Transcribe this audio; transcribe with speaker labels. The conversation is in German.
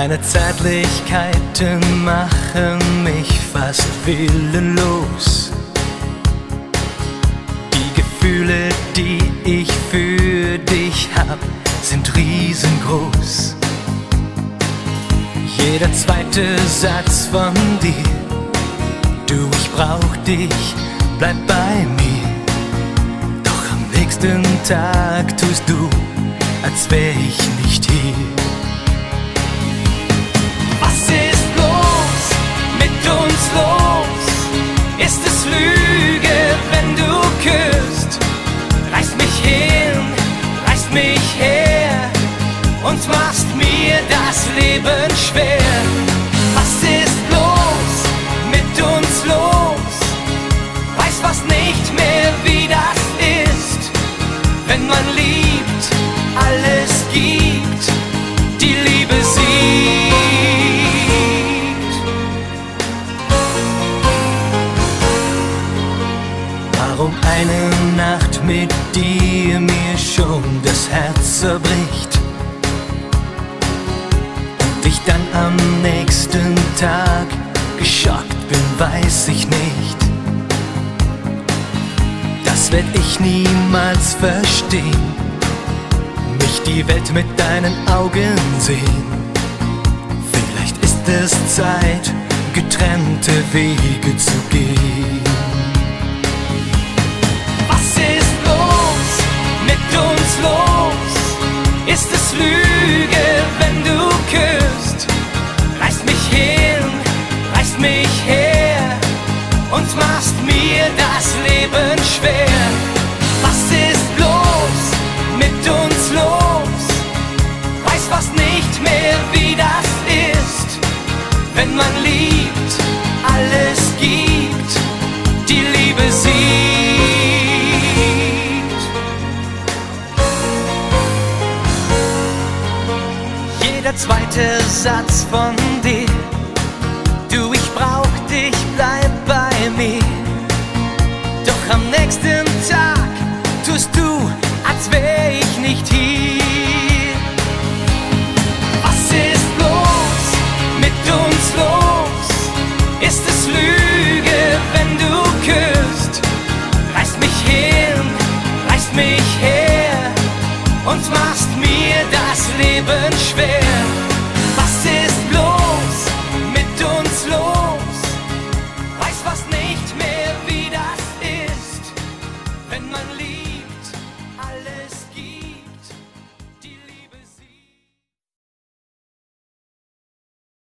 Speaker 1: Deine Zärtlichkeiten machen mich fast willenlos. Die Gefühle, die ich für dich hab, sind riesengroß. Jeder zweite Satz von dir: Du, ich brauch dich, bleib bei mir. Doch am nächsten Tag tust du, als wär ich nicht hier. Was ist los mit uns los? Ist es Lüge, wenn du küsst? Reißt mich hin, reißt mich her und machst mir das Leben schwer. Was ist los mit uns los? Weiß fast nicht mehr, wie das ist, wenn man liebt, alles gibt, die Liebe siegt. Warum eine Nacht mit dir mir schon das Herz zerbricht und ich dann am nächsten Tag geschockt bin, weiß ich nicht. Das werd ich niemals verstehen, nicht die Welt mit deinen Augen sehen. Vielleicht ist es Zeit, getrennte Wege zu gehen. Ist es Lüge, wenn du küsst? Reißt mich hin, reißt mich her und machst mir das Leben schwer. Was ist los mit uns los? Weiß fast nicht mehr, wie das ist, wenn man liebt, alles gibt, die Liebe siegt. Der zweite Satz von dir: Du, ich brauch dich, bleib bei mir. Doch am nächsten Tag tust du, als wär